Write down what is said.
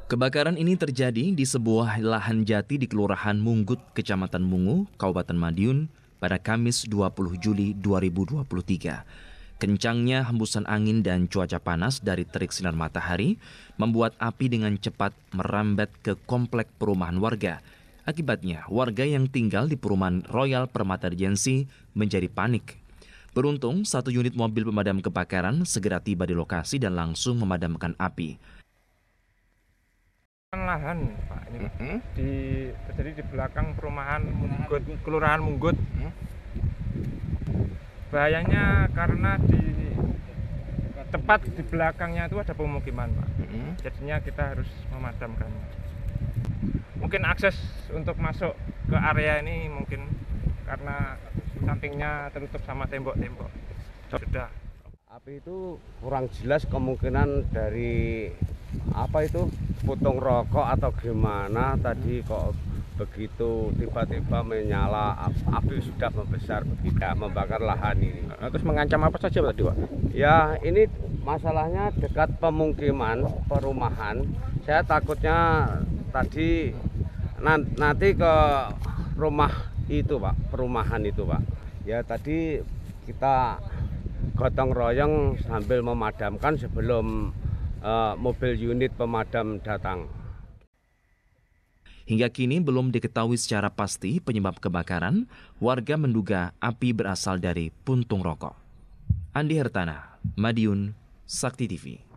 Kebakaran ini terjadi di sebuah lahan jati di Kelurahan Munggut, Kecamatan Mungu, Kabupaten Madiun pada Kamis 20 Juli 2023. Kencangnya hembusan angin dan cuaca panas dari terik sinar matahari membuat api dengan cepat merambat ke komplek perumahan warga. Akibatnya, warga yang tinggal di perumahan Royal Permata Regency menjadi panik. Beruntung, satu unit mobil pemadam kebakaran segera tiba di lokasi dan langsung memadamkan api. Lahan Pak, ini terjadi di belakang perumahan Munggut, Kelurahan Munggut. Bahayanya karena tepat di belakangnya itu ada pemukiman Pak. Jadinya kita harus memadamkannya. Mungkin akses untuk masuk ke area ini mungkin karena sampingnya tertutup sama tembok-tembok. Sudah. Api itu kurang jelas, kemungkinan dari apa itu putung rokok atau gimana tadi kok begitu tiba-tiba menyala, api sudah membesar begitu membakar lahan ini. Terus mengancam apa saja tadi Pak? Ya ini masalahnya dekat pemukiman perumahan. Saya takutnya tadi nanti ke rumah itu Pak, perumahan itu Pak. Ya tadi kita gotong royong sambil memadamkan sebelum mobil unit pemadam datang. Hingga kini belum diketahui secara pasti penyebab kebakaran. Warga menduga api berasal dari puntung rokok. Andi Hertana, Madiun, Sakti TV.